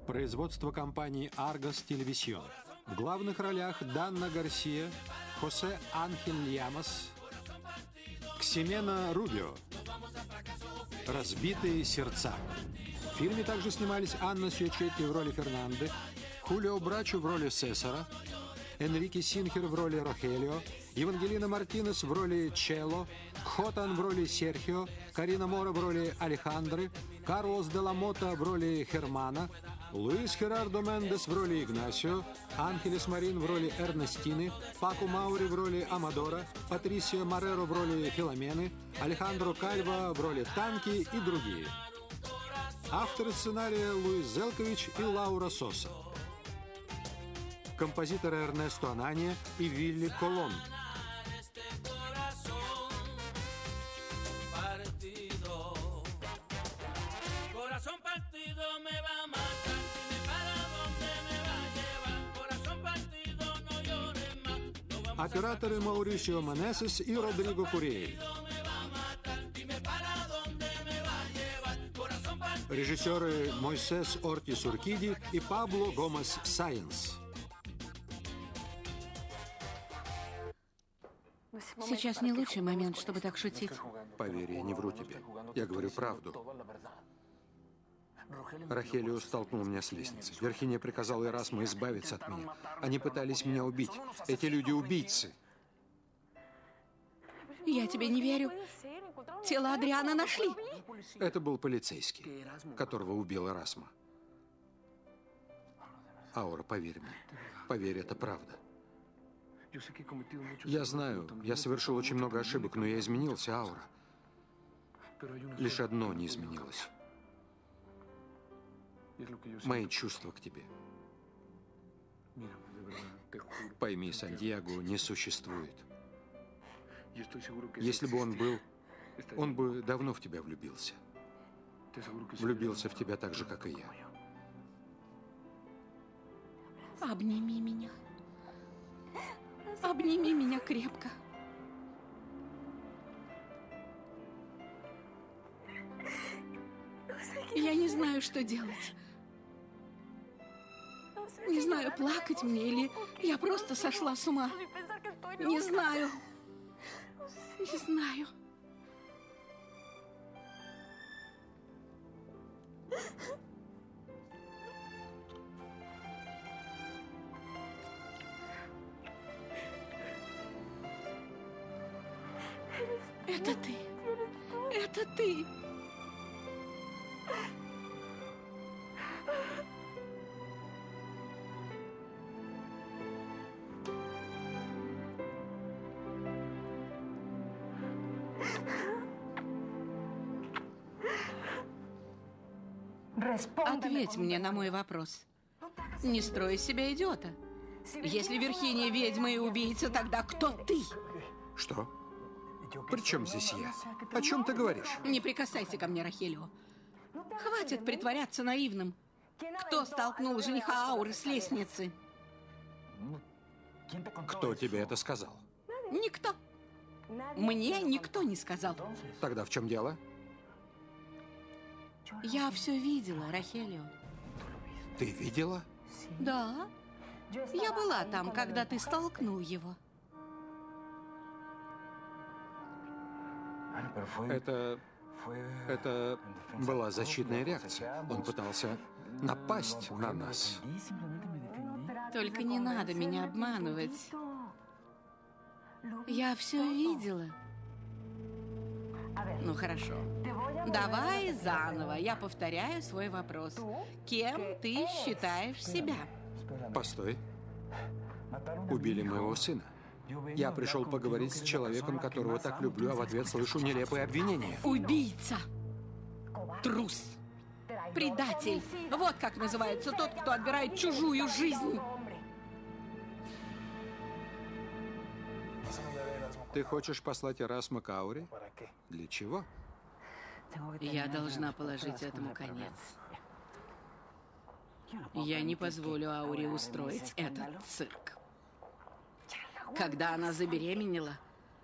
Производство компании «Аргос Телевисион». В главных ролях Данна Гарсия, Хосе Анхель Льямос, Ксимена Рубио. «Разбитые сердца». В фильме также снимались Анна Сьочетти в роли Фернанды, Хулио Брачо в роли Сесара, Энрике Синхер в роли Рохелио, Евангелина Мартинес в роли Чело, Хотан в роли Серхио, Карина Мора в роли Алехандры, Карлос де ла Мота в роли Хермана, Луис Херардо Мендес в роли Игнасио, Анхелес Марин в роли Эрнестины, Паку Маури в роли Амадора, Патрисио Мореро в роли Филомены, Алехандро Кальва в роли Танки и другие. Авторы сценария Луис Зелкович и Лаура Соса. Композиторы Эрнесто Анания и Вилли Колон. Операторы Маурисио Менесес и Родриго Курьель. Режиссеры Мойсес Ортис Уркиди и Пабло Гомес Сайенс. Сейчас не лучший момент, чтобы так шутить. Поверь, я не вру тебе. Я говорю правду. Рохелио столкнул меня с лестницы. Верхиния приказала Эрасму избавиться от меня. Они пытались меня убить. Эти люди убийцы. Я тебе не верю. Тело Адриана нашли. Это был полицейский, которого убил Эрасма. Аура, поверь мне. Поверь, это правда. Я знаю, я совершил очень много ошибок, но я изменился, Аура. Лишь одно не изменилось. Мои чувства к тебе. Пойми, Сантьяго не существует. Если бы он был, он бы давно в тебя влюбился. Влюбился в тебя так же, как и я. Обними меня. Обними меня крепко. Я не знаю, что делать. Не знаю, плакать мне или я просто сошла с ума. Не знаю. Не знаю. Это ты. Это ты. Ответь мне на мой вопрос. Не строй из себя идиота. Если Верхиния ведьма и убийца, тогда кто ты? Что? При чем здесь я? О чем ты говоришь? Не прикасайся ко мне, Рохелио. Хватит притворяться наивным. Кто столкнул жениха Ауры с лестницы? Кто тебе это сказал? Никто. Мне никто не сказал. Тогда в чем дело? Я все видела, Рохелио. Ты видела? Да. Я была там, когда ты столкнул его. Это была защитная реакция. Он пытался напасть на нас. Только не надо меня обманывать. Я все видела. Ну, хорошо. Давай заново. Я повторяю свой вопрос. Кем ты считаешь себя? Постой. Убили моего сына. Я пришел поговорить с человеком, которого так люблю, а в ответ слышу нелепые обвинения. Убийца! Трус! Предатель! Вот как называется тот, кто отбирает чужую жизнь! Ты хочешь послать Эрасма к Ауре? Для чего? Я должна положить этому конец. Я не позволю Ауре устроить этот цирк. Когда она забеременела,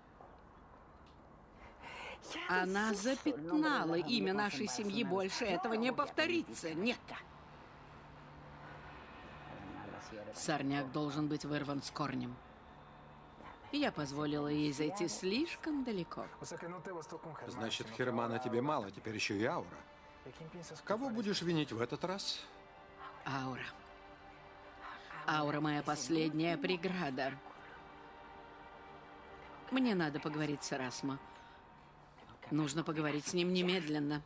она запятнала имя нашей семьи. Больше этого не повторится. Нет. Сорняк должен быть вырван с корнем. Я позволила ей зайти слишком далеко. Значит, Хермана тебе мало, теперь еще и Аура. Кого будешь винить в этот раз? Аура. Аура моя последняя преграда. Мне надо поговорить с Эрасмо. Нужно поговорить с ним немедленно.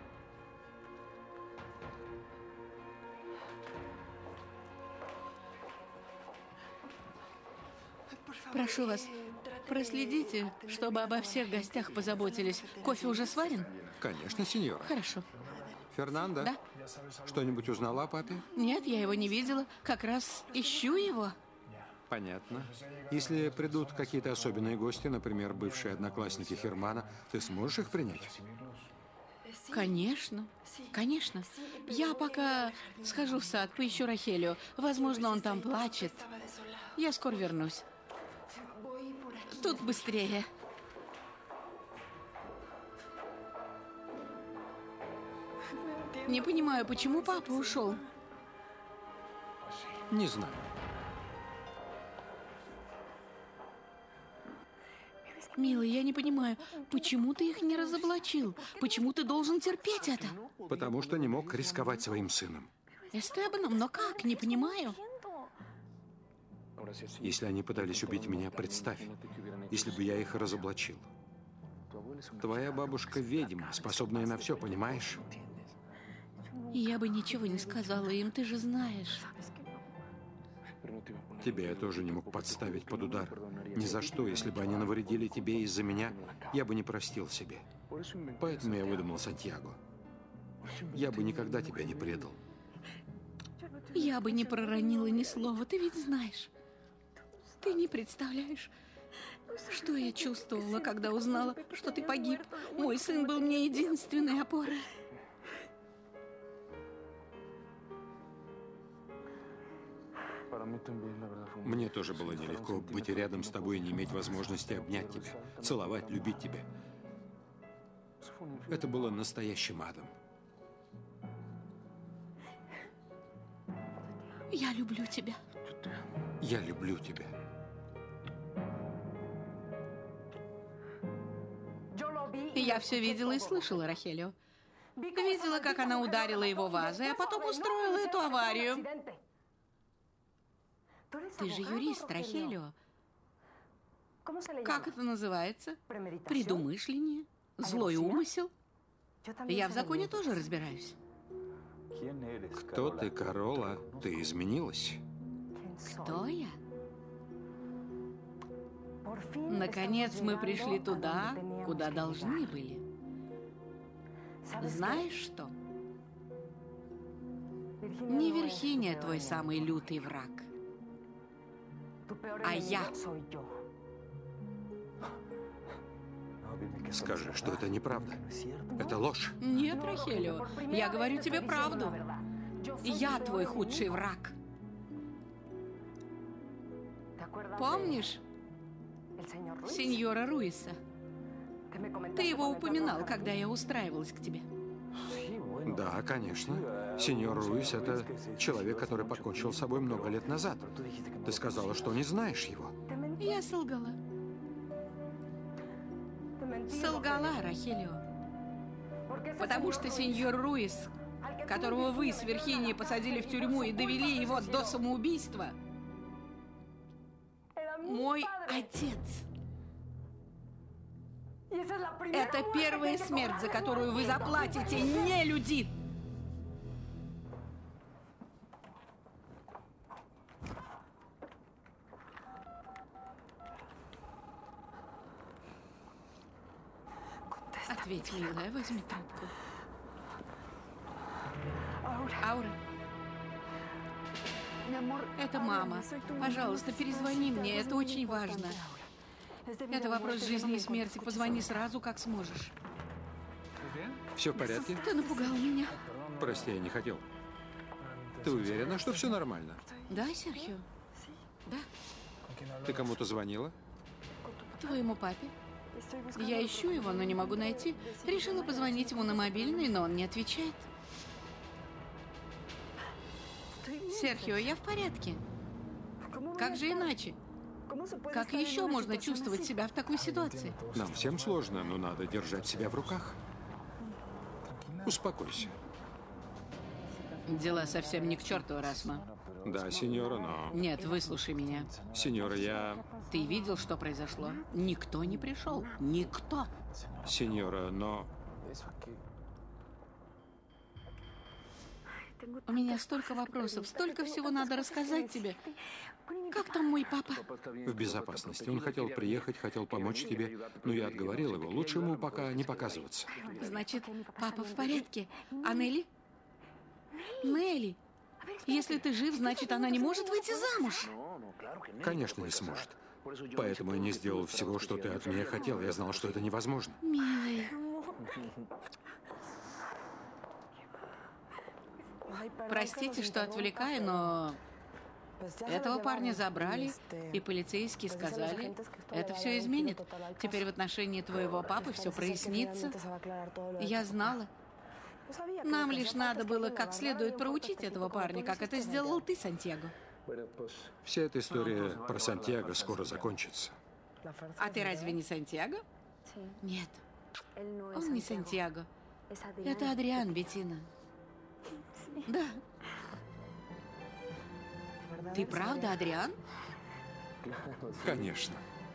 Прошу вас, проследите, чтобы обо всех гостях позаботились. Кофе уже сварен? Конечно, сеньора. Хорошо. Фернандо? Да? Что-нибудь узнала о папе? Нет, я его не видела. Как раз ищу его. Понятно. Если придут какие-то особенные гости, например, бывшие одноклассники Хермана, ты сможешь их принять? Конечно, конечно. Я пока схожу в сад, поищу Рахелио. Возможно, он там плачет. Я скоро вернусь. Тут быстрее. Не понимаю, почему папа ушел. Не знаю. Милый, я не понимаю, почему ты их не разоблачил? Почему ты должен терпеть это? Потому что не мог рисковать своим сыном. Эстебаном, но как? Не понимаю. Если они пытались убить меня, представь, если бы я их разоблачил. Твоя бабушка ведьма, способная на все, понимаешь? Я бы ничего не сказала им, ты же знаешь. Тебя я тоже не мог подставить под удар. Ни за что, если бы они навредили тебе из-за меня, я бы не простил себе. Поэтому я выдумал Сантьяго. Я бы никогда тебя не предал. Я бы не проронила ни слова, ты ведь знаешь. Ты не представляешь, что я чувствовала, когда узнала, что ты погиб. Мой сын был мне единственной опорой. Мне тоже было нелегко быть рядом с тобой и не иметь возможности обнять тебя, целовать, любить тебя. Это было настоящим адом. Я люблю тебя. Я люблю тебя. Я все видела и слышала, Рахелио. Видела, как она ударила его вазой, а потом устроила эту аварию. Ты же юрист, Рахелио. Как это называется? Предумышление? Злой умысел? Я в законе тоже разбираюсь. Кто ты, Карола? Ты изменилась. Кто я? Наконец мы пришли туда, куда должны были. Знаешь что? Не Вирхиния твой самый лютый враг, а я. Скажи, что это неправда. Это ложь. Нет, Рахелио, я говорю тебе правду. Я твой худший враг. Помнишь сеньора Руиса? Ты его упоминал, когда я устраивалась к тебе. Да, конечно. Сеньор Руис – это человек, который покончил с собой много лет назад. Ты сказала, что не знаешь его. Я солгала. Солгала, Рахелио. Потому что сеньор Руис, которого вы с Вирхинией посадили в тюрьму и довели его до самоубийства, мой отец. Это первая смерть, за которую вы заплатите, не люди! Ответь, милая, возьми трубку. Аура. Это мама. Пожалуйста, перезвони мне, это очень важно. Это вопрос жизни и смерти. Позвони сразу, как сможешь. Все в порядке? Ты напугал меня. Прости, я не хотел. Ты уверена, что все нормально? Да, Серхио? Да. Ты кому-то звонила? Твоему папе. Я ищу его, но не могу найти. Решила позвонить ему на мобильный, но он не отвечает. Серхио, я в порядке. Как же иначе? Как еще можно чувствовать себя в такой ситуации? Нам всем сложно, но надо держать себя в руках. Успокойся. Дела совсем не к черту, Расма. Да, сеньора, но... Нет, выслушай меня. Сеньора, я... Ты видел, что произошло? Никто не пришел. Никто. Сеньора, но... У меня столько вопросов, столько всего надо рассказать тебе. Как там мой папа? В безопасности. Он хотел приехать, хотел помочь тебе, но я отговорил его. Лучше ему пока не показываться. Значит, папа в порядке. А Нелли? Нелли, если ты жив, значит, она не может выйти замуж. Конечно, не сможет. Поэтому я не сделал всего, что ты от меня хотел. Я знал, что это невозможно. Милый. Простите, что отвлекаю, но этого парня забрали, и полицейские сказали, это все изменит. Теперь в отношении твоего папы все прояснится. Я знала. Нам лишь надо было как следует проучить этого парня, как это сделал ты, Сантьяго. Вся эта история про Сантьяго скоро закончится. А ты разве не Сантьяго? Нет, он не Сантьяго. Это Адриан, Беттина. Да. Ты правда Адриан? Конечно.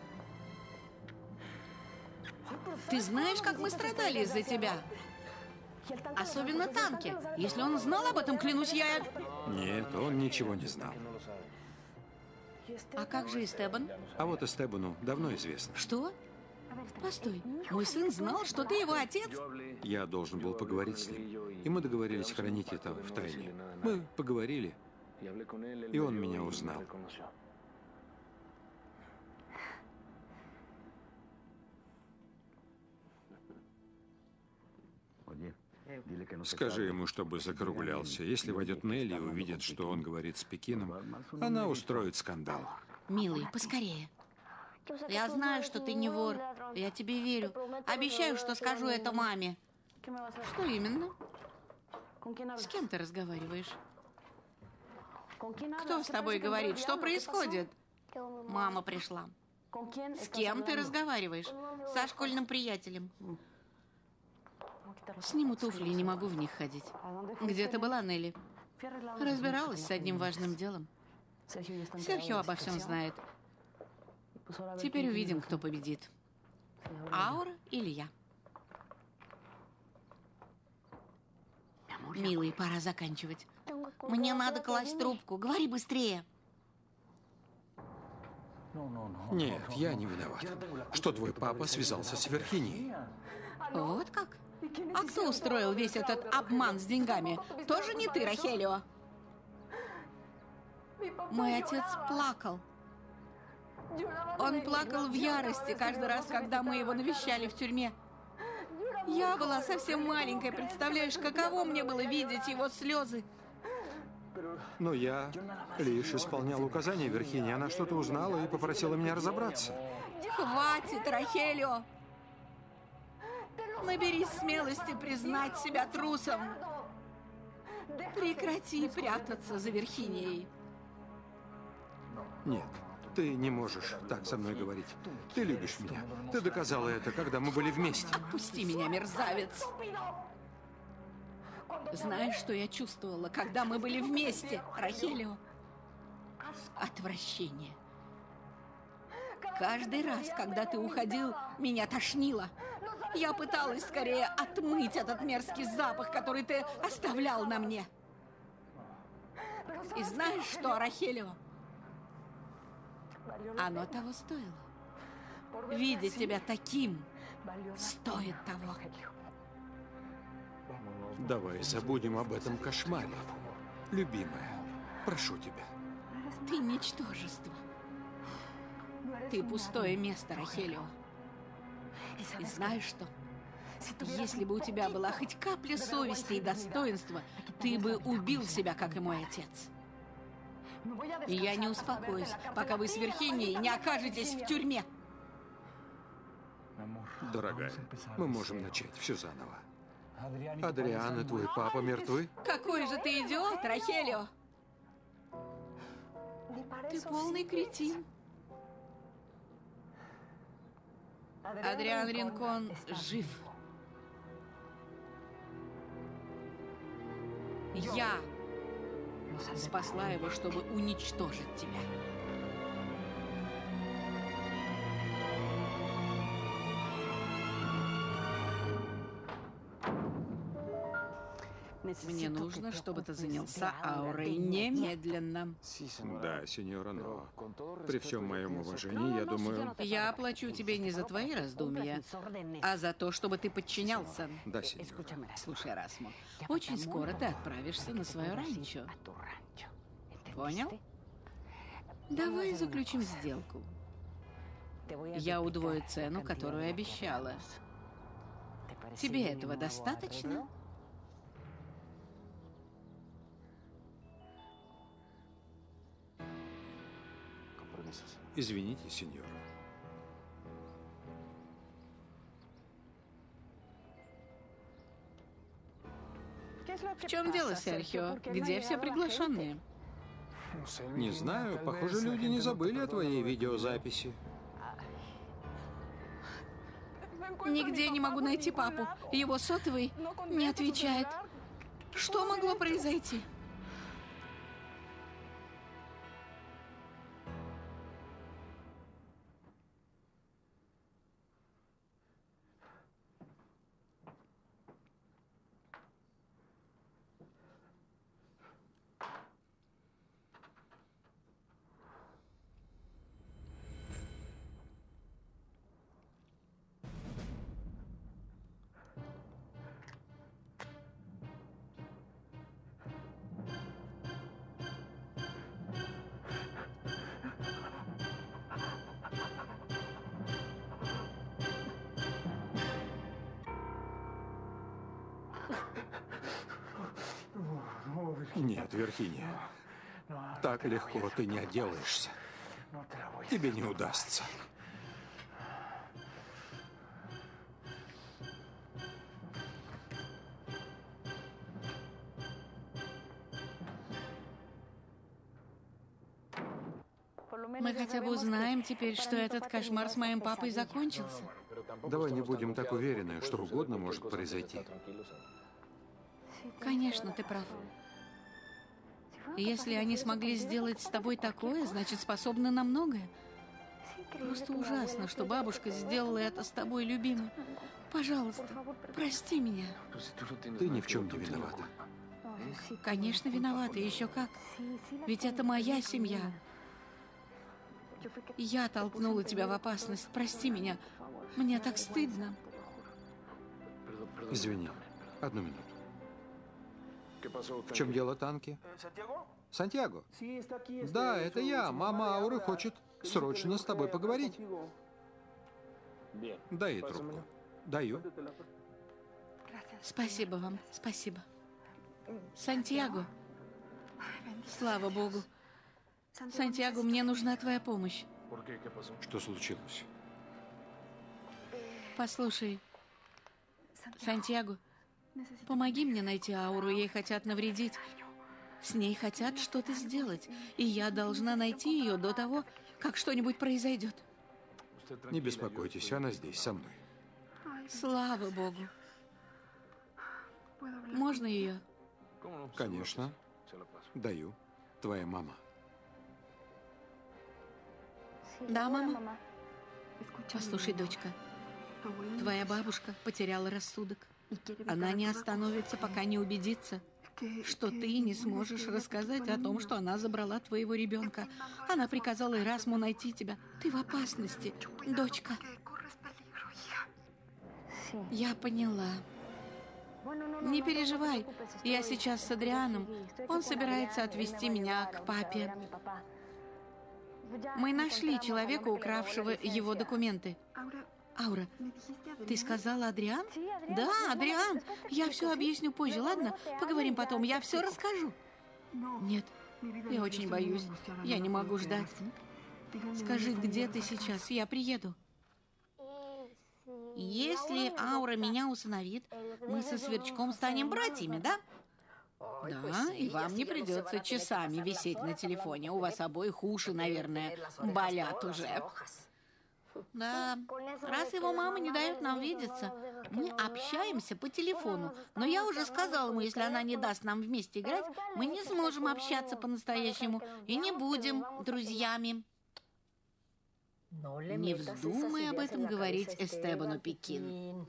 Ты знаешь, как мы страдали из-за тебя? Особенно Танки. Если он знал об этом, клянусь, я... Нет, он ничего не знал. А как же Эстебан? А вот Эстебану давно известно. Что? Постой, мой сын знал, что ты его отец? Я должен был поговорить с ним, и мы договорились хранить это в тайне. Мы поговорили, и он меня узнал. Скажи ему, чтобы закруглялся. Если войдет Нелли и увидит, что он говорит с Пекином, она устроит скандал. Милый, поскорее. Я знаю, что ты не вор. Я тебе верю. Обещаю, что скажу это маме. Что именно? С кем ты разговариваешь? Кто с тобой говорит? Что происходит? Мама пришла. С кем ты разговариваешь? Со школьным приятелем. Сниму туфли, не могу в них ходить. Где ты была, Нелли? Разбиралась с одним важным делом. Серхио обо всем знает. Теперь увидим, кто победит. Аура или я? Милый, пора заканчивать. Мне надо класть трубку. Говори быстрее. Нет, я не виноват, что твой папа связался с Верхинией. Вот как? А кто устроил весь этот обман с деньгами? Тоже не ты, Рохелио? Мой отец плакал. Он плакал в ярости каждый раз, когда мы его навещали в тюрьме. Я была совсем маленькая, представляешь, каково мне было видеть его слезы. Но я лишь исполнял указания Верхинии. Она что-то узнала и попросила меня разобраться. Хватит, Рохелио! Наберись смелости признать себя трусом. Прекрати прятаться за Верхинией. Нет, ты не можешь так со мной говорить. Ты любишь меня. Ты доказала это, когда мы были вместе. Отпусти меня, мерзавец. Знаешь, что я чувствовала, когда мы были вместе, Рохелио? Отвращение. Каждый раз, когда ты уходил, меня тошнило. Я пыталась скорее отмыть этот мерзкий запах, который ты оставлял на мне. И знаешь что, Рохелио? Оно того стоило. Видеть тебя таким стоит того. Давай забудем об этом кошмаре. Любимая, прошу тебя. Ты ничтожество. Ты пустое место, Рохелио. И знаешь что? Если бы у тебя была хоть капля совести и достоинства, ты бы убил себя, как и мой отец. И я не успокоюсь, пока вы с Верхинией не окажетесь в тюрьме. Дорогая, мы можем начать все заново. Адриан и твой папа мертвы? Какой же ты идиот, Рохелио! Ты полный кретин. Адриан Ринкон жив. Я спасла его, чтобы уничтожить тебя. Мне нужно, чтобы ты занялся аурой немедленно. Да, сеньора, но при всем моем уважении, я думаю... Я оплачу тебе не за твои раздумья, а за то, чтобы ты подчинялся. Да, сеньора. Слушай, Расмо, очень скоро ты отправишься на свое ранчо. Понял? Давай заключим сделку. Я удвою цену, которую обещала. Тебе этого достаточно? Извините, сеньора. В чем дело, Серхио? Где все приглашенные? Не знаю, похоже, люди не забыли о твоей видеозаписи. Нигде не могу найти папу. Его сотовый не отвечает. Что могло произойти? Нет, Верхиния, так легко ты не отделаешься. Тебе не удастся. Мы хотя бы узнаем теперь, что этот кошмар с моим папой закончился. Давай не будем так уверены, что угодно может произойти. Конечно, ты прав. Если они смогли сделать с тобой такое, значит, способны на многое. Просто ужасно, что бабушка сделала это с тобой, любимый. Пожалуйста, прости меня. Ты ни в чем не виновата. Конечно, виновата, еще как. Ведь это моя семья. Я толкнула тебя в опасность. Прости меня. Мне так стыдно. Извини, одну минуту. В чем дело, Танки? Сантьяго? Да, это я. Мама Ауры хочет срочно с тобой поговорить. Дай ей трубку. Даю. Спасибо вам, спасибо. Сантьяго. Слава Богу. Сантьяго, мне нужна твоя помощь. Что случилось? Послушай, Сантьяго, помоги мне найти Ауру, ей хотят навредить. С ней хотят что-то сделать, и я должна найти ее до того, как что-нибудь произойдет. Не беспокойтесь, она здесь, со мной. Слава Богу. Можно ее? Конечно. Даю. Твоя мама. Да, мама? Послушай, дочка, твоя бабушка потеряла рассудок. Она не остановится, пока не убедится, что ты не сможешь рассказать о том, что она забрала твоего ребенка. Она приказала Эрасму найти тебя. Ты в опасности, дочка. Я поняла. Не переживай, я сейчас с Адрианом. Он собирается отвезти меня к папе. Мы нашли человека, укравшего его документы. Аура, ты сказала Адриан? Да, Адриан. Я все объясню позже, ладно? Поговорим потом, я все расскажу. Нет, я очень боюсь. Я не могу ждать. Скажи, где ты сейчас? Я приеду. Если Аура меня усыновит, мы со Сверчком станем братьями, да? Да, и вам не придется часами висеть на телефоне. У вас обоих уши, наверное, болят уже. Да, раз его мама не дает нам видеться, мы общаемся по телефону. Но я уже сказала ему, если она не даст нам вместе играть, мы не сможем общаться по-настоящему и не будем друзьями. Не вздумай об этом говорить Эстебану Пекин.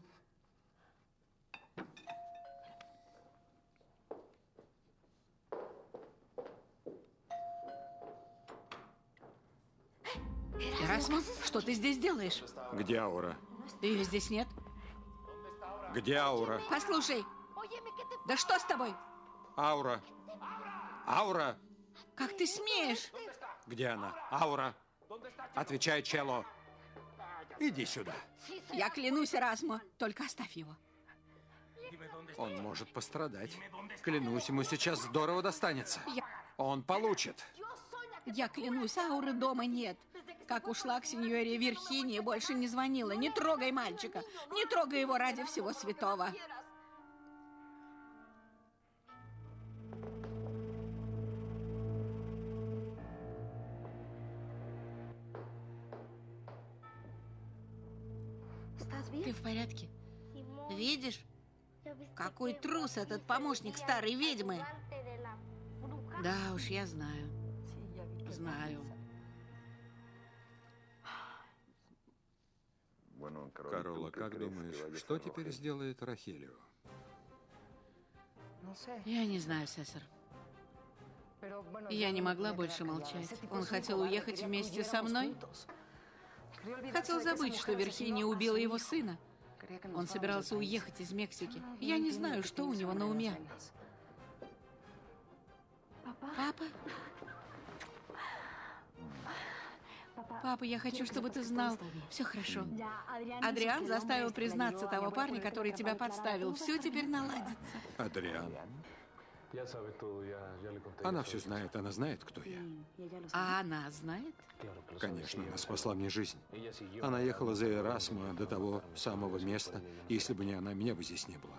Эрасмо, что ты здесь делаешь? Где Аура? Ее здесь нет. Где Аура? Послушай, да что с тобой? Аура! Аура! Как ты смеешь? Где она? Аура! Отвечай, Чело! Иди сюда. Я клянусь, Эрасмо, только оставь его. Он может пострадать. Клянусь, ему сейчас здорово достанется. Он получит. Я клянусь, Ауры дома нет. Как ушла к сеньоре Вирхинии, больше не звонила. Не трогай мальчика. Не трогай его ради всего святого. Ты в порядке? Видишь, какой трус этот помощник старой ведьмы? Да уж, я знаю. Знаю. Карола, как думаешь, что теперь сделает Рохелио? Я не знаю, Сесар. Я не могла больше молчать. Он хотел уехать вместе со мной. Хотел забыть, что Вирхиния убила его сына. Он собирался уехать из Мексики. Я не знаю, что у него на уме. Папа? Папа, я хочу, чтобы ты знал. Все хорошо. Адриан заставил признаться того парня, который тебя подставил. Все теперь наладится. Адриан. Она все знает. Она знает, кто я. А она знает? Конечно, она спасла мне жизнь. Она ехала за Эрасмо до того самого места. Если бы не она, меня бы здесь не было.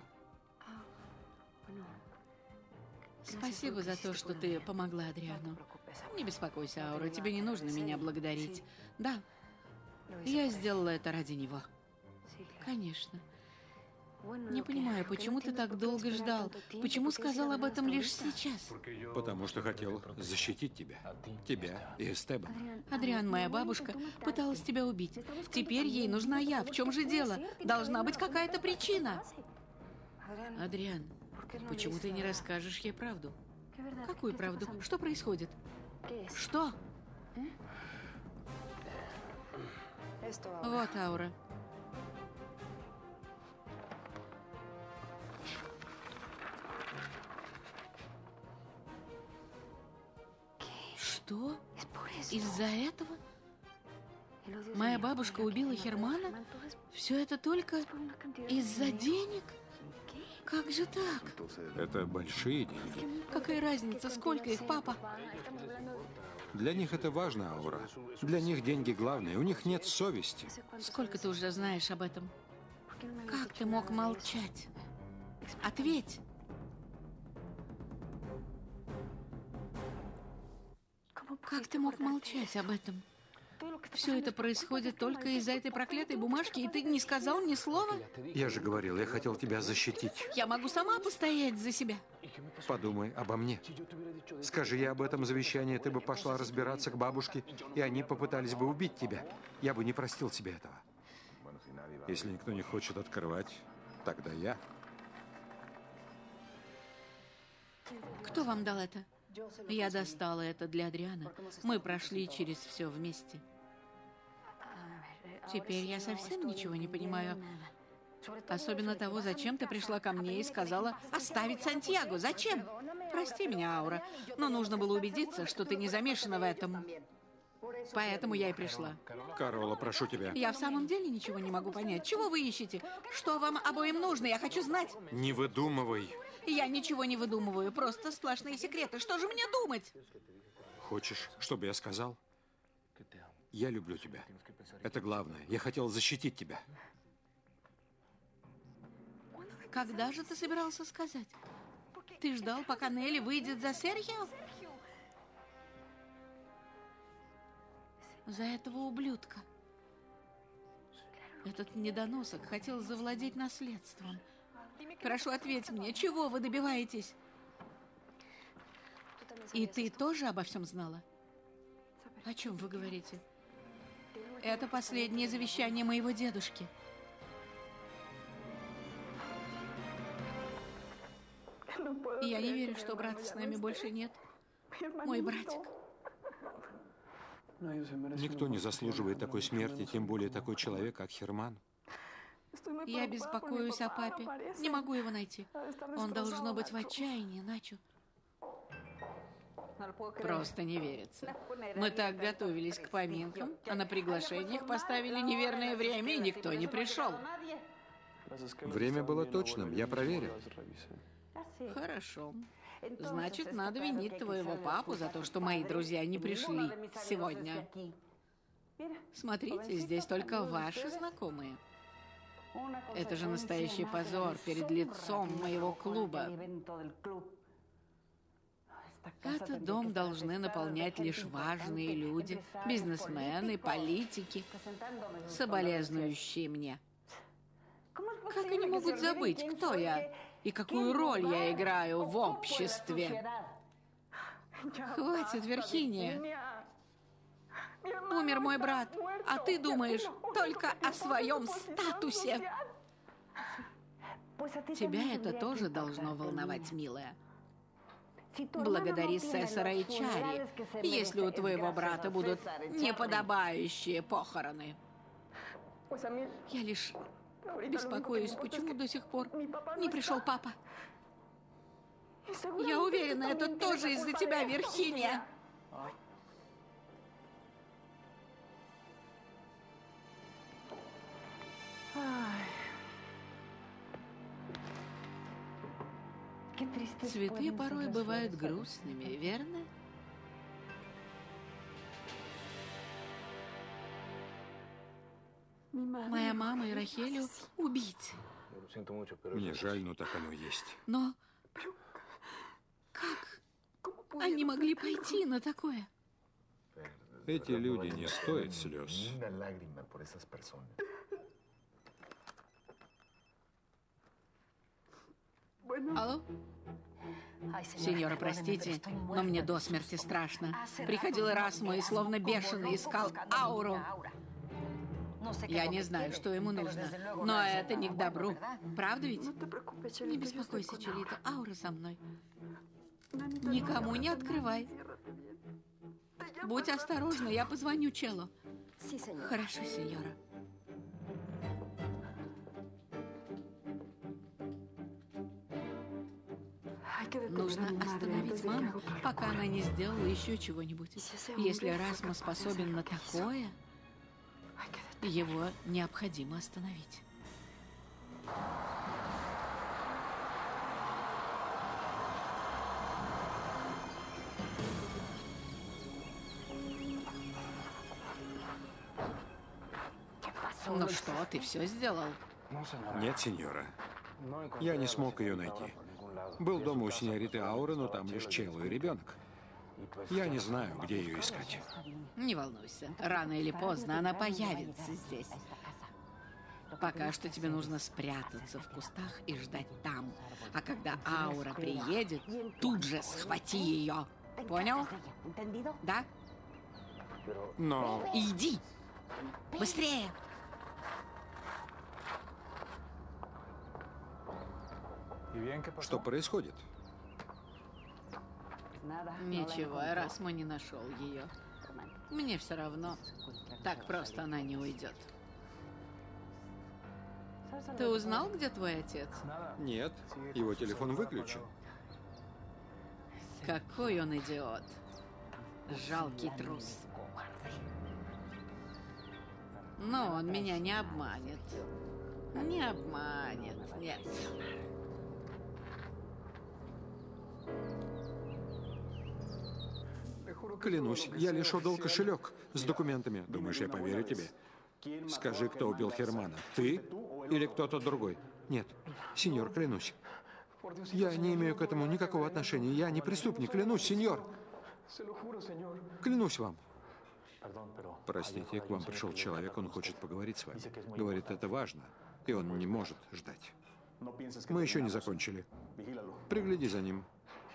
Спасибо за то, что ты помогла Адриану. Не беспокойся, Аура, тебе не нужно меня благодарить. Да, я сделала это ради него. Конечно. Не понимаю, почему ты так долго ждал? Почему сказал об этом лишь сейчас? Потому что хотел защитить тебя. Тебя и Эстебана. Адриан, моя бабушка, пыталась тебя убить. Теперь ей нужна я. В чем же дело? Должна быть какая-то причина. Адриан, почему ты не расскажешь ей правду? Какую правду? Что происходит? Что? Вот Аура. Что? Из-за этого? Моя бабушка убила Хермана? Все это только из-за денег? Как же так? Это большие деньги. Какая разница, сколько их, папа? Для них это важно, Аура. Для них деньги главные. У них нет совести. Сколько ты уже знаешь об этом? Как ты мог молчать? Ответь. Как ты мог молчать об этом? Все это происходит только из-за этой проклятой бумажки, и ты не сказал ни слова? Я же говорил, я хотел тебя защитить. Я могу сама постоять за себя. Подумай обо мне. Скажи я об этом завещании, ты бы пошла разбираться к бабушке, и они попытались бы убить тебя. Я бы не простил тебе этого. Если никто не хочет открывать, тогда я. Кто вам дал это? Я достала это для Адриана. Мы прошли через все вместе. Теперь я совсем ничего не понимаю. Особенно того, зачем ты пришла ко мне и сказала оставить Сантьяго. Зачем? Прости меня, Аура, но нужно было убедиться, что ты не замешана в этом. Поэтому я и пришла. Карола, прошу тебя. Я в самом деле ничего не могу понять. Чего вы ищете? Что вам обоим нужно? Я хочу знать. Не выдумывай. Я ничего не выдумываю, просто сплошные секреты. Что же мне думать? Хочешь, чтобы я сказал? Я люблю тебя. Это главное. Я хотел защитить тебя. Когда же ты собирался сказать? Ты ждал, пока Нелли выйдет за Серхио? За этого ублюдка. Этот недоносок хотел завладеть наследством. Прошу, ответь мне, чего вы добиваетесь? И ты тоже обо всем знала? О чем вы говорите? Это последнее завещание моего дедушки. Я не верю, что брата с нами больше нет. Мой братик. Никто не заслуживает такой смерти, тем более такой человек, как Херман. Я беспокоюсь о папе. Не могу его найти. Он должно быть в отчаянии, Начо. Просто не верится. Мы так готовились к поминкам, а на приглашениях поставили неверное время, и никто не пришел. Время было точным, я проверил. Хорошо. Значит, надо винить твоего папу за то, что мои друзья не пришли сегодня. Смотрите, здесь только ваши знакомые. Это же настоящий позор перед лицом моего клуба. Этот дом должны наполнять лишь важные люди, бизнесмены, политики, соболезнующие мне. Как они могут забыть, кто я и какую роль я играю в обществе? Хватит, Верхиния. Умер мой брат, а ты думаешь только о своем статусе. Тебя это тоже должно волновать, милая. Благодари Сесара и Чари, если у твоего брата будут неподобающие похороны. Я лишь беспокоюсь, почему до сих пор не пришел папа. Я уверена, это тоже из-за тебя, Верхиния. Цветы порой бывают грустными, верно? Моя мама и Рахелио убийцы. Мне жаль, но так оно есть. Но как они могли пойти на такое? Эти люди не стоят слез. Алло? Сеньора, простите, но мне до смерти страшно. Приходил Эрасмо и словно бешеный искал ауру. Я не знаю, что ему нужно, но это не к добру. Правда ведь? Не беспокойся, Челито, аура со мной. Никому не открывай. Будь осторожна, я позвоню Чело. Хорошо, сеньора. Нужно остановить маму, пока она не сделала еще чего-нибудь. Если Эрасмо способен на такое, его необходимо остановить. Ну что, ты все сделал? Нет, сеньора. Я не смог ее найти. Был дома у сеньориты Ауры, но там лишь Чело и ребенок. Я не знаю, где ее искать. Не волнуйся. Рано или поздно она появится здесь. Пока что тебе нужно спрятаться в кустах и ждать там. А когда Аура приедет, тут же схвати ее. Понял? Да? Но... Иди! Быстрее! Что происходит? Ничего, Эрасмо не нашел ее. Мне все равно. Так просто она не уйдет. Ты узнал, где твой отец? Нет, его телефон выключен. Какой он идиот. Жалкий трус. Но он меня не обманет. Не обманет, нет. Клянусь, я лишь отдал кошелек с документами. Думаешь, я поверю тебе? Скажи, кто убил Хермана? Ты или кто-то другой? Нет, сеньор, клянусь. Я не имею к этому никакого отношения. Я не преступник, клянусь, сеньор. Клянусь вам. Простите, к вам пришел человек, он хочет поговорить с вами. Говорит, это важно, и он не может ждать. Мы еще не закончили. Пригляди за ним.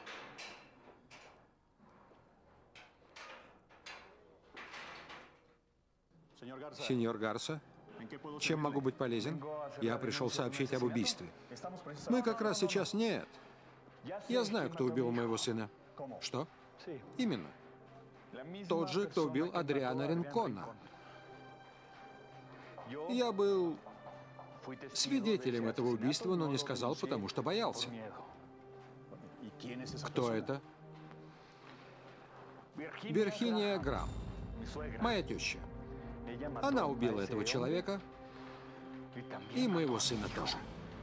Сеньор Гарса, чем могу быть полезен? Я пришел сообщить об убийстве. Мы как раз сейчас... Нет. Я знаю, кто убил моего сына. Что? Именно. Тот же, кто убил Адриана Ринкона. Я был свидетелем этого убийства, но не сказал, потому что боялся. Кто это? Вирхиния Грам, моя теща. Она убила этого человека и моего сына тоже.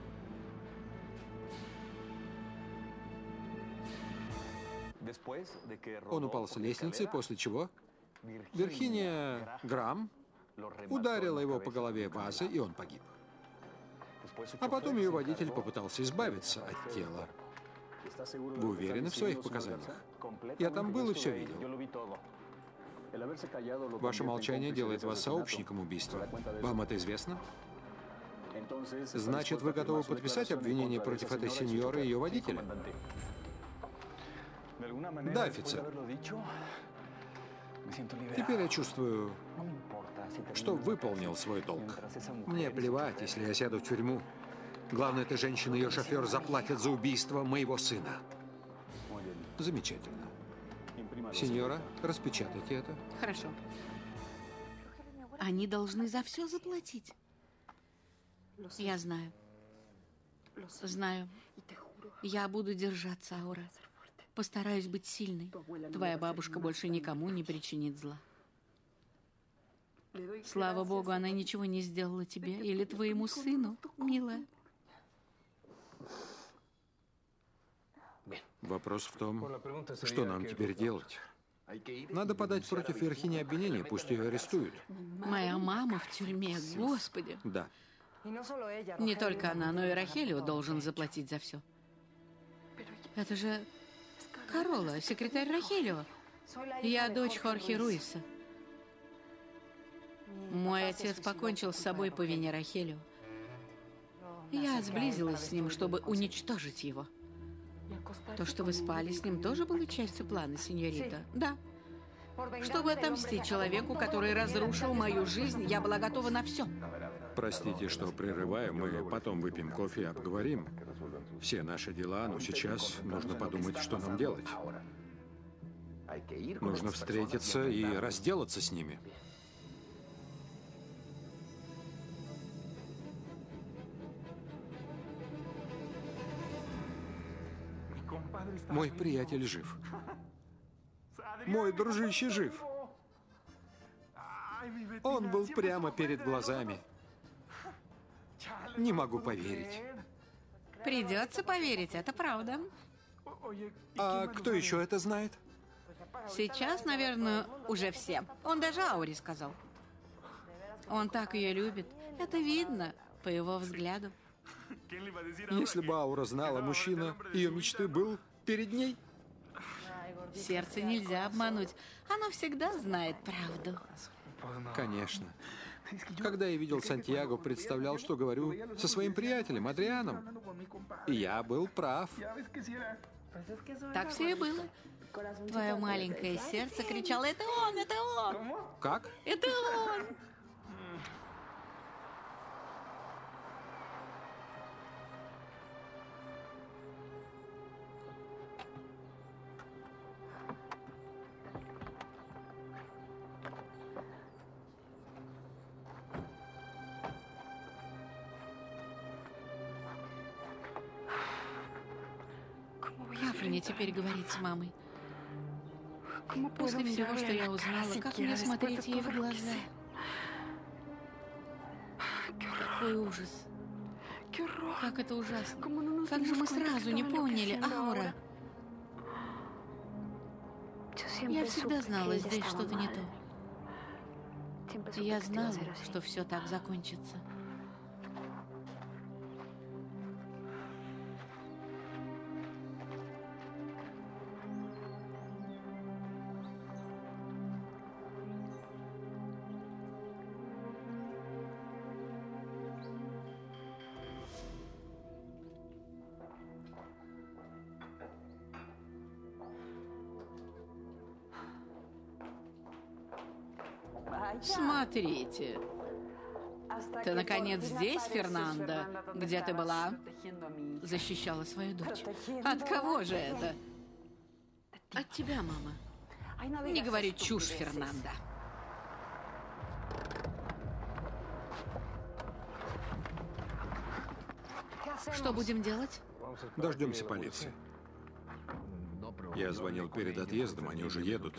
Он упал с лестницы, после чего Вирхиния Грам ударила его по голове вазой, и он погиб. А потом ее водитель попытался избавиться от тела. Вы уверены в своих показаниях? Я там был и все видел. Ваше молчание делает вас сообщником убийства. Вам это известно? Значит, вы готовы подписать обвинение против этой сеньоры и ее водителя? Да, офицер. Теперь я чувствую, что выполнил свой долг. Мне плевать, если я сяду в тюрьму. Главное, эта женщина и ее шофер заплатят за убийство моего сына. Замечательно. Сеньора, распечатайте это. Хорошо. Они должны за все заплатить. Я знаю. Знаю. Я буду держаться, Аура. Постараюсь быть сильной. Твоя бабушка больше никому не причинит зла. Слава Богу, она ничего не сделала тебе или твоему сыну, милая. Вопрос в том, что нам теперь делать. Надо подать против Вирхинии обвинение, пусть ее арестуют. Моя мама в тюрьме, Господи. Да. Не только она, но и Рохелио должен заплатить за все. Это же Карола, секретарь Рохелио. Я дочь Хорхе Руиса. Мой отец покончил с собой по вине Рохелио. Я сблизилась с ним, чтобы уничтожить его. То, что вы спали с ним, тоже было частью плана, сеньорита? Да. Чтобы отомстить человеку, который разрушил мою жизнь, я была готова на все. Простите, что прерываю, мы потом выпьем кофе и обговорим все наши дела, но сейчас нужно подумать, что нам делать. Нужно встретиться и разделаться с ними. Мой приятель жив. Мой дружище жив. Он был прямо перед глазами. Не могу поверить. Придется поверить, это правда. А кто еще это знает? Сейчас, наверное, уже все. Он даже Ауре сказал. Он так ее любит. Это видно по его взгляду. Если бы Аура знала, мужчина ее мечты был перед ней. Сердце нельзя обмануть. Оно всегда знает правду. Конечно. Когда я видел Сантьяго, представлял, что говорю со своим приятелем Адрианом. И я был прав. Так все и было. Твое маленькое сердце кричало: «Это он! Это он!» Как? «Это он!» Как мне теперь говорить с мамой? После всего, что я узнала, как мне смотреть ей в глаза? Какой ужас. Как это ужасно. Как же мы сразу не поняли, Аура? Я всегда знала, здесь что-то не то. Я знала, что все так закончится. Смотрите. Ты, наконец, здесь, Фернандо? Где ты была? Защищала свою дочь. От кого же это? От тебя, мама. Не говори чушь, Фернандо. Что будем делать? Дождемся полиции. Я звонил перед отъездом, они уже едут.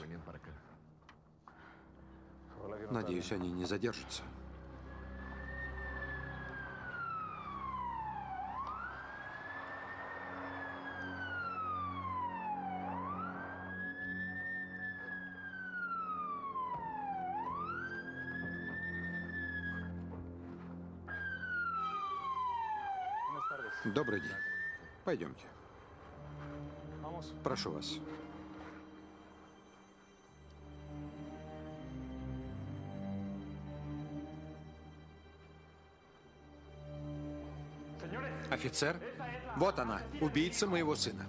Надеюсь, они не задержатся. Добрый день. Пойдемте. Прошу вас. Офицер, вот она, убийца моего сына.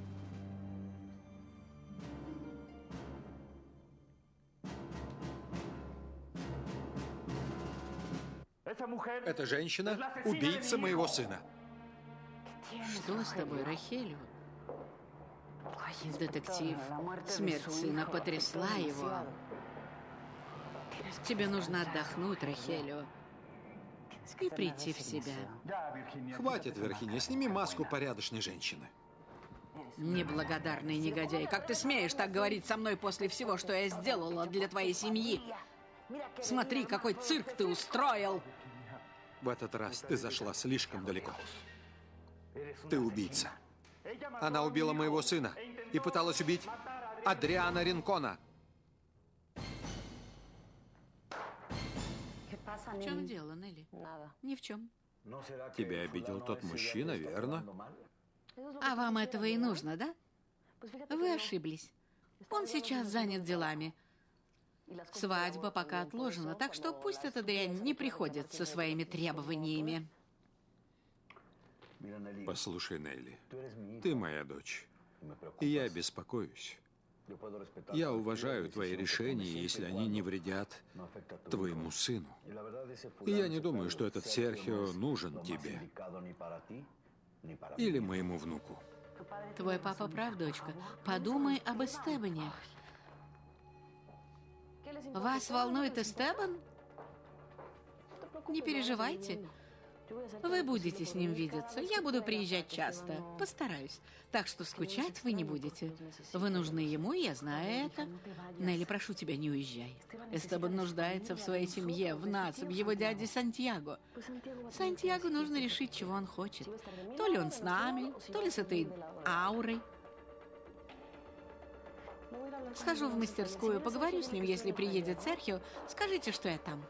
Эта женщина – убийца моего сына. Что с тобой, Рохелио? Детектив, смерть сына потрясла его. Тебе нужно отдохнуть, Рохелио, и прийти в себя. Хватит, Верхиния, сними маску порядочной женщины. Неблагодарный негодяй, как ты смеешь так говорить со мной после всего, что я сделала для твоей семьи? Смотри, какой цирк ты устроил! В этот раз ты зашла слишком далеко. Ты убийца. Она убила моего сына и пыталась убить Адриана Ринкона. В чем дело, Нелли? Ни в чем. Тебя обидел тот мужчина, верно? А вам этого и нужно, да? Вы ошиблись. Он сейчас занят делами. Свадьба пока отложена, так что пусть эта дрянь не приходит со своими требованиями. Послушай, Нелли, ты моя дочь, и я беспокоюсь. Я уважаю твои решения, если они не вредят твоему сыну. И я не думаю, что этот Серхио нужен тебе или моему внуку. Твой папа прав, дочка. Подумай об Эстебане. Вас волнует Эстебан? Не переживайте. Вы будете с ним видеться. Я буду приезжать часто. Постараюсь. Так что скучать вы не будете. Вы нужны ему, и я знаю это. Нелли, прошу тебя, не уезжай. Эстебан нуждается в своей семье, в нас, в его дяде Сантьяго. Сантьяго нужно решить, чего он хочет. То ли он с нами, то ли с этой аурой. Схожу в мастерскую, поговорю с ним, если приедет Серхио. Скажите, что я там.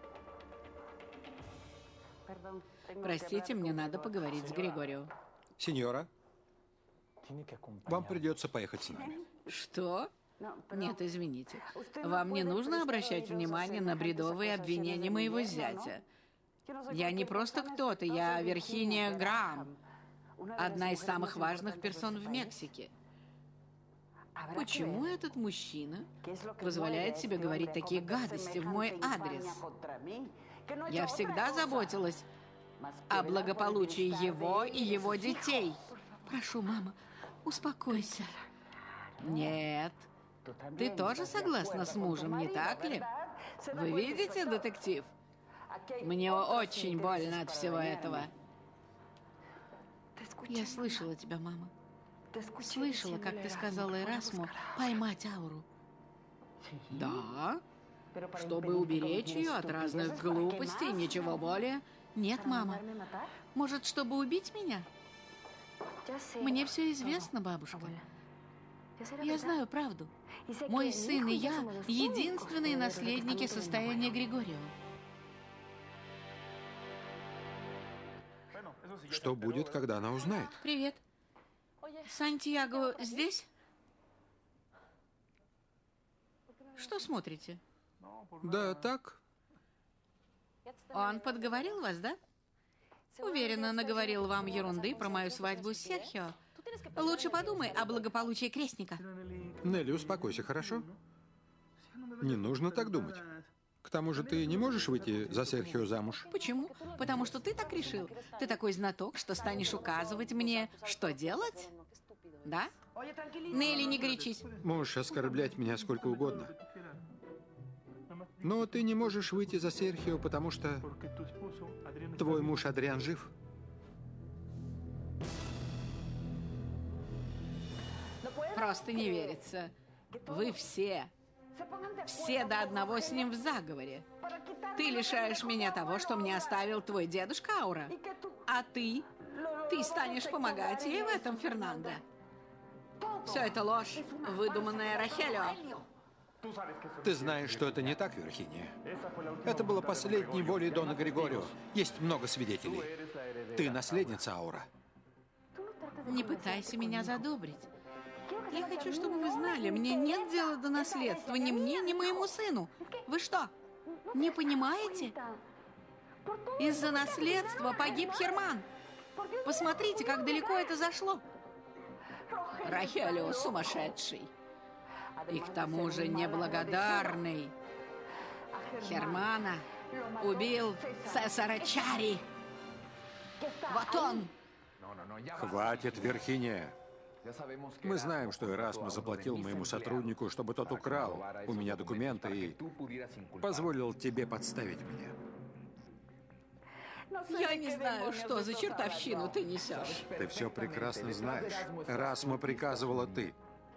Простите, мне надо поговорить с Григорио. Сеньора, вам придется поехать с нами. Что? Нет, извините. Вам не нужно обращать внимание на бредовые обвинения моего зятя. Я не просто кто-то, я Верхиния Граам, одна из самых важных персон в Мексике. Почему этот мужчина позволяет себе говорить такие гадости в мой адрес? Я всегда заботилась о благополучии его и его детей. Прошу, мама, успокойся. Нет. Ты тоже согласна с мужем, не так ли? Вы видите, детектив? Мне очень больно от всего этого. Я слышала тебя, мама. Слышала, как ты сказала Эрасму поймать ауру. Да? Чтобы уберечь ее от разных глупостей, ничего более. Нет, мама. Может, чтобы убить меня? Мне все известно, бабушка. Я знаю правду. Мой сын и я – единственные наследники состояния Григорио. Что будет, когда она узнает? Привет. Сантьяго здесь? Что смотрите? Да, так. Он подговорил вас, да? Уверенно наговорил вам ерунды про мою свадьбу с Серхио. Лучше подумай о благополучии крестника. Нелли, успокойся, хорошо? Не нужно так думать. К тому же ты не можешь выйти за Серхио замуж? Почему? Потому что ты так решил. Ты такой знаток, что станешь указывать мне, что делать? Да? Нелли, не горячись. Можешь оскорблять меня сколько угодно. Но ты не можешь выйти за Серхио, потому что твой муж Адриан жив. Просто не верится. Вы все до одного с ним в заговоре. Ты лишаешь меня того, что мне оставил твой дедушка Аура. А ты станешь помогать ей в этом, Фернандо. Все это ложь, выдуманная Рохелио. Ты знаешь, что это не так, Вирхиния. Это было последней волей Дона Григорио. Есть много свидетелей. Ты наследница Аура. Не пытайся меня задобрить. Я хочу, чтобы вы знали, мне нет дела до наследства ни мне, ни моему сыну. Вы что, не понимаете? Из-за наследства погиб Херман. Посмотрите, как далеко это зашло. Рохелио сумасшедший. И к тому же неблагодарный. Хермана убил Цесара Чари. Вот он. Хватит, Вирхиния. Мы знаем, что Эрасмо заплатил моему сотруднику, чтобы тот украл у меня документы и позволил тебе подставить меня. Я не знаю, что за чертовщину ты несешь. Ты все прекрасно знаешь. Эрасмо приказывала ты.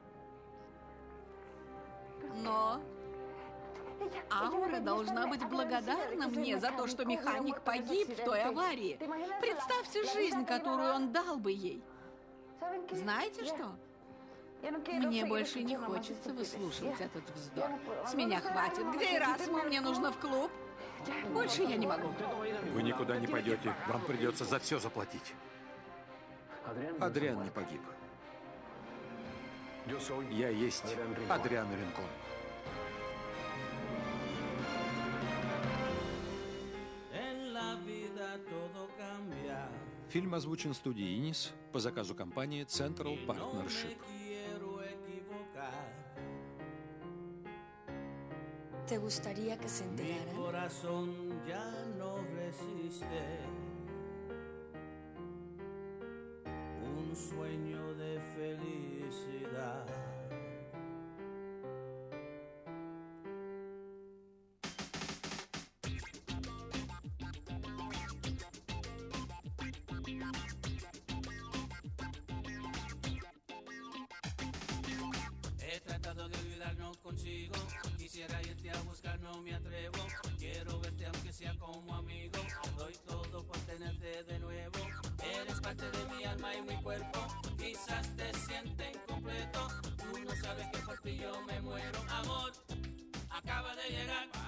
Но Аура должна быть благодарна мне за то, что механик погиб в той аварии. Представьте жизнь, которую он дал бы ей. Знаете что? Мне больше не хочется выслушивать этот вздор. С меня хватит. Где Эрасмо? Мне нужно в клуб. Больше я не могу. Вы никуда не пойдете. Вам придется за все заплатить. Адриан не погиб. Я есть Адриан Ринкон. Фильм озвучен студией Инис по заказу компании Central Partnership. ¿Te gustaría que se enteraran? Mi corazón ya no resiste. Un sueño de felicidad. He tratado de olvidar, no consigo. Quisiera irte a buscar, no me atrevo. Quiero verte aunque sea como amigo. Doy todo por tenerte de nuevo. Eres parte de mi alma y mi cuerpo. Quizás te sientes incompleto. Tú no sabes que por ti yo me muero. Amor, acaba de llegar.